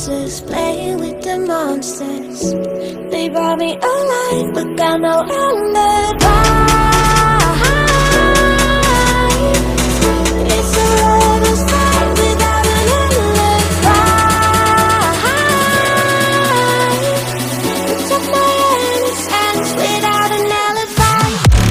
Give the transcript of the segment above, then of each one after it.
answers, playing with the monsters. They brought me alive, but got no alibi. It's a lover's fight without an alibi. It took my innocence without an alibi.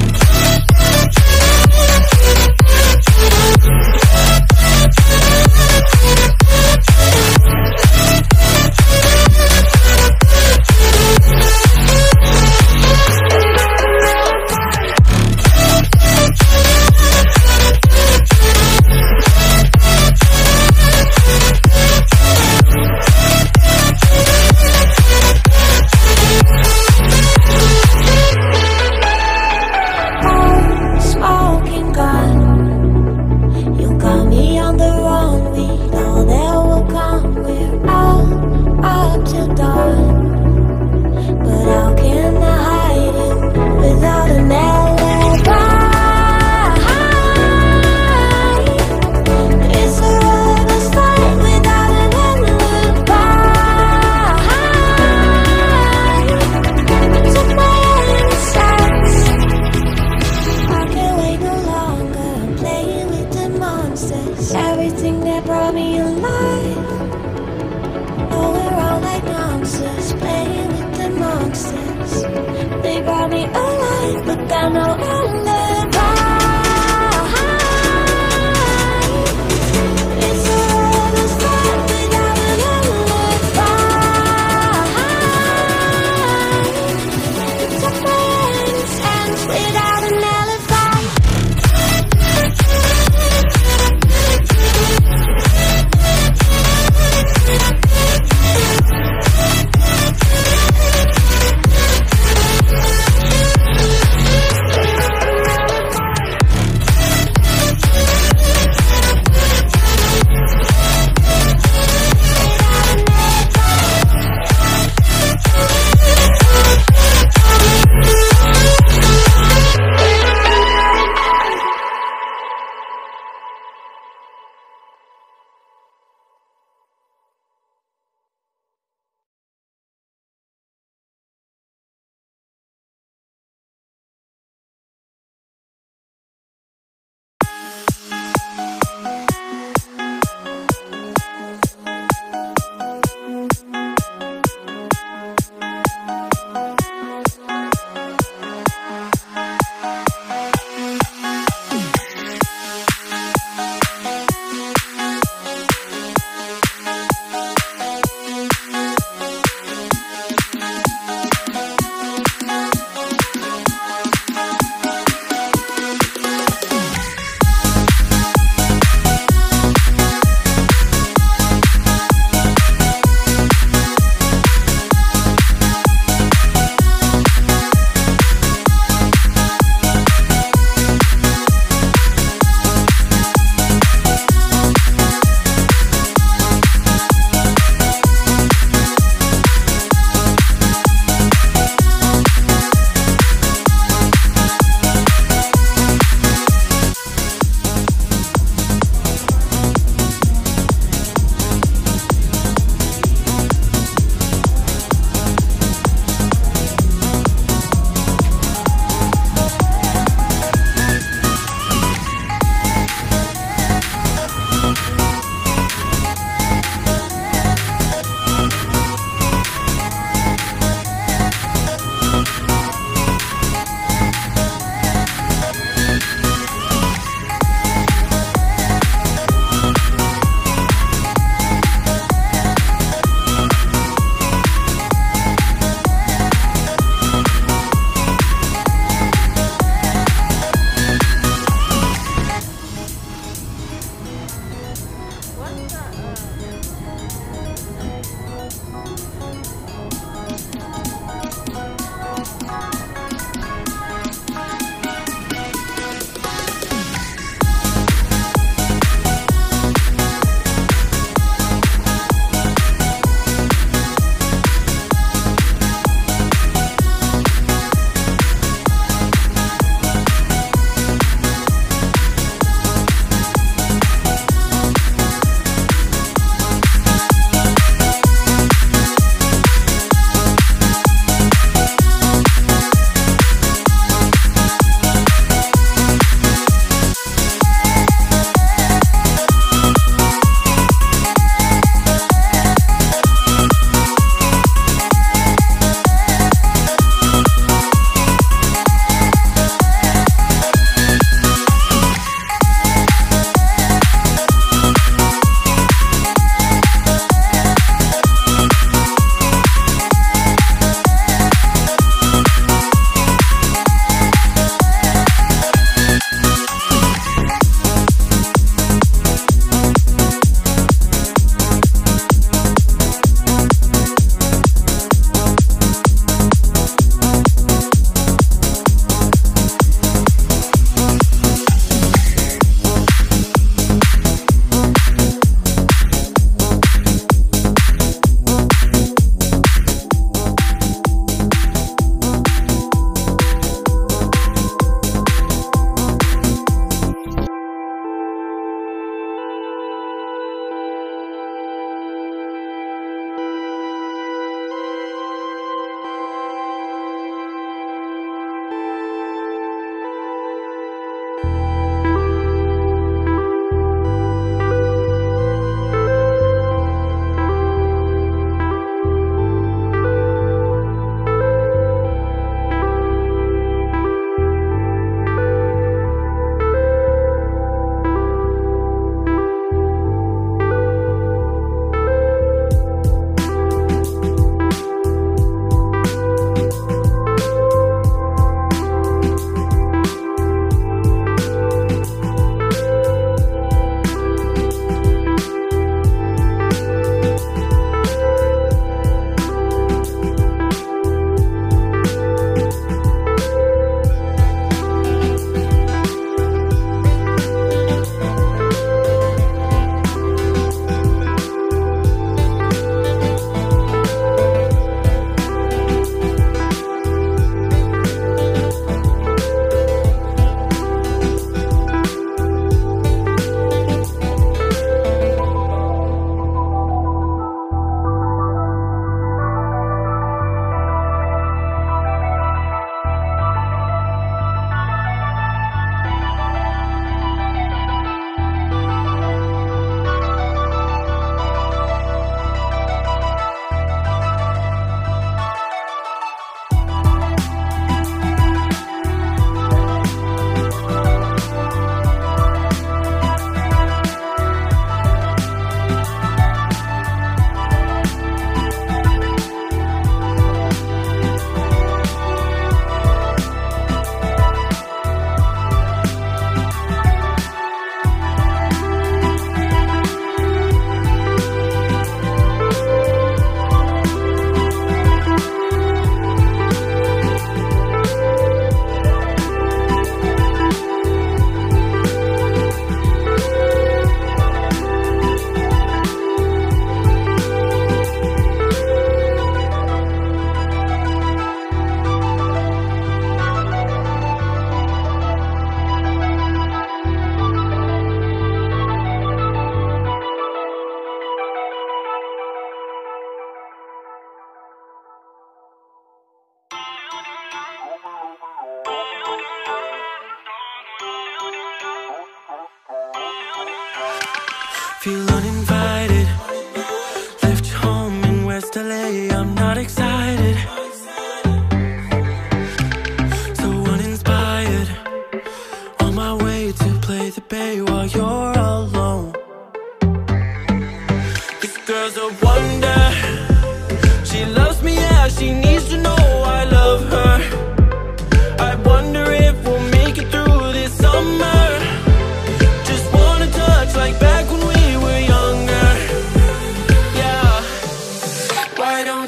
Everything that brought me alive. Oh, we're all like monsters, playing with the monsters. They brought me alive, but got no alibi. It's a lover's fight without an alibi. It took my innocence without an alibi.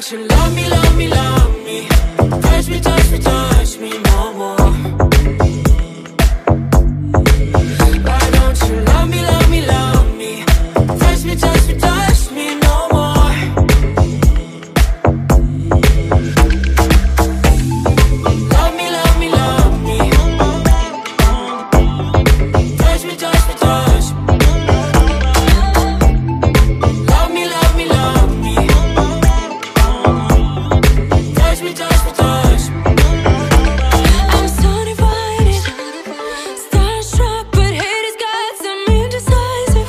don't you love me, love me, love me? Touch me, touch me, touch me no more. Why don't you love me, love me, love me? Touch me, touch me, touch me no more. Love me, love me, love me. Touch me, touch me, touch me. Love me, love me, love me. Touch me, touch me, touch me. I'm so divided, starstruck, but hate has got some indecisive.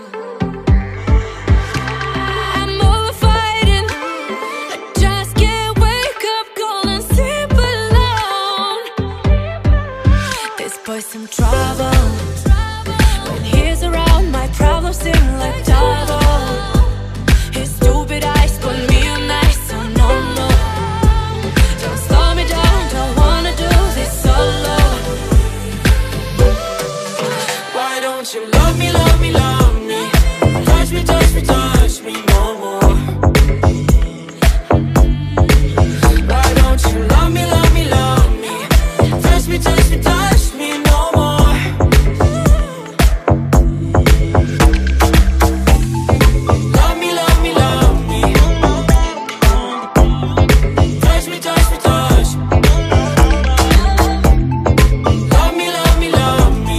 I'm over fighting, I just can't wake up cold and sleep alone. This boy's some trouble. When he's around, my problems seem like double. His stupid eyes put me on ice, so no, no. Don't slow me down, don't wanna do this solo. Why don't you love me, love me, love me? Touch me, touch me, touch me no more. Why don't you love me, love me, love me? Touch me, touch me, touch me no more. Love me, love me, love me. Touch me, touch me, touch me. Love me, love me, love me.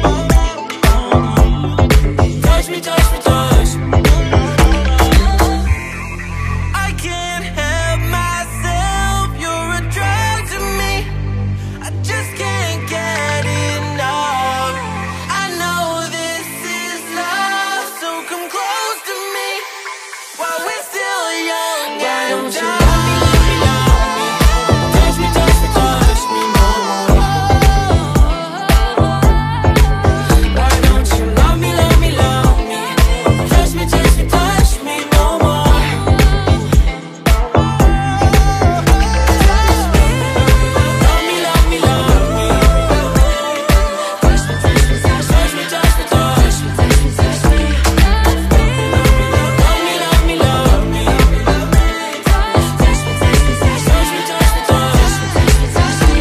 Touch me, touch me, touch me. I can't help myself, you're a drug to me. I just can't get enough. I know this is love, so come close to me while we're still young. Why don't you love me, love me, love me? Touch me, touch me, touch me no more. Why don't you love me, love me, love me? Touch me, touch me, touch me no more. Love me, love me, love me. Touch me, touch me, touch me, touch me, touch me, touch me, touch me. Love me, love me, love me. Touch me, touch me, touch me, touch me, touch me, touch me, touch me, touch me.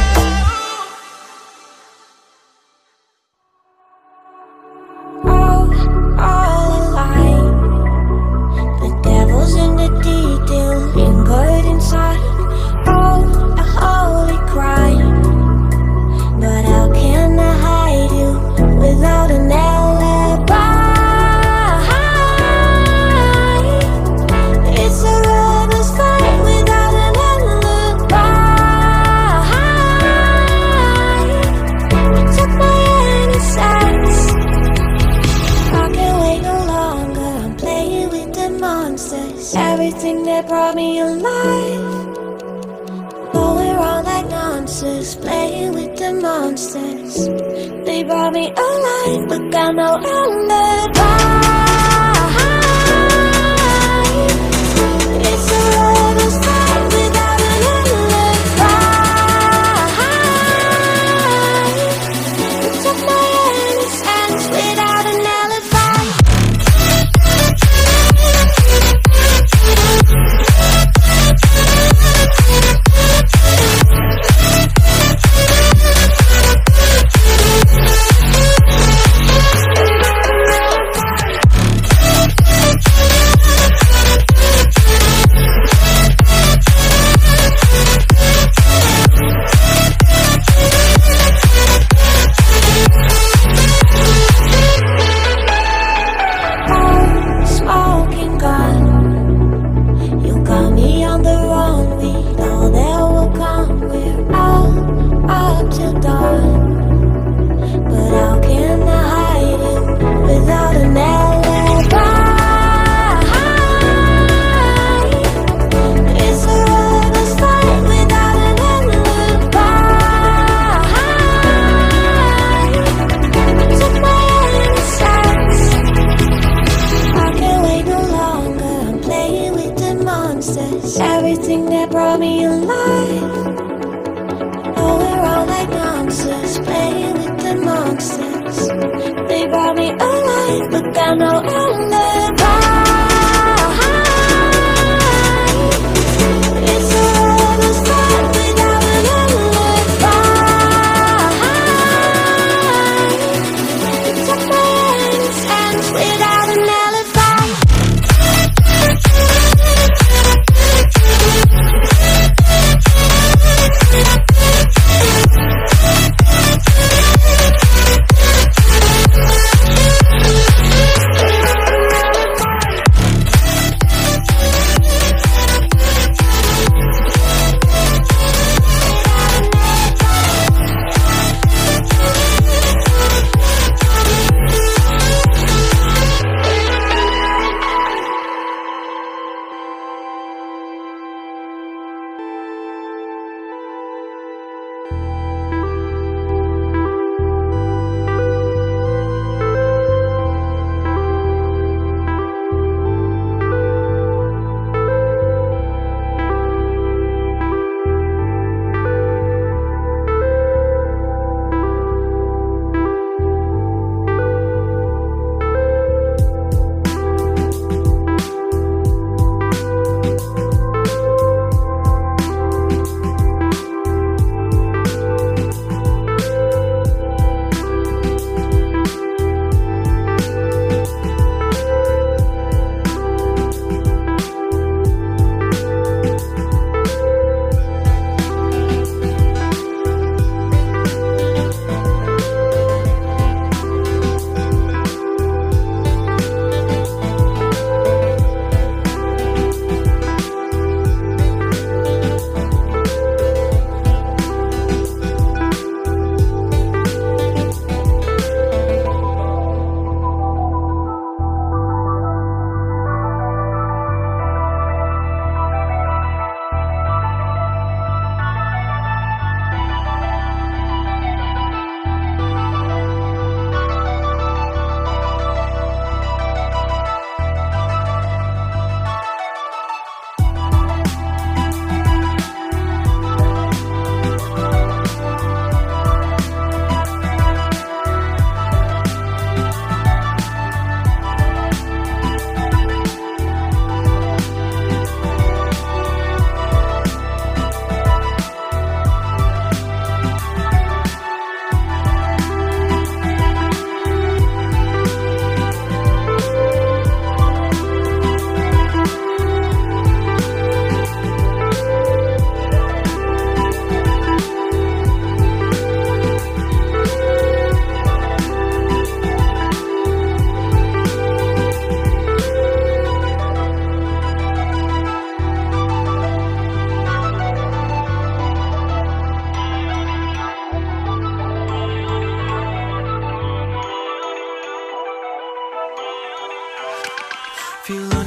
All alive. The devil's in the detail, lingered inside. Oh, a holy crime. But how can I hide you without an alibi? It's a rebel's fight without an alibi. You took my innocence. I can't wait no longer. I'm playing with the monsters. Everything that brought me alive. Going around like nonsense. Playing with the monsters. They brought me alive, but got no alibi. It's a rebel's fight without an alibi. You took my innocence without an alibi. Smoking gun, you got me on the run. We know that will come. We're out up till dawn. But how can I hide you without an alibi? It's a rebel's fight without an alibi. You took my innocence. I can't wait no longer. I'm playing with the monsters. Everything that brought me alive. Going around like nonsense. Playing with the monsters. They brought me alive, but got no alibi.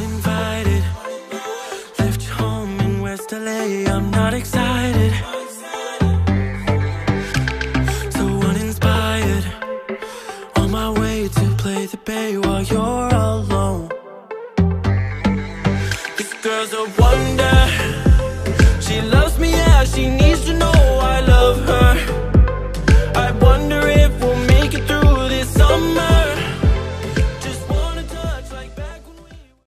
uninvited. Left your home in West LA, I'm not excited. So uninspired, on my way to play the bay while you're alone. This girl's a wonder, she loves me, yeah, she needs to know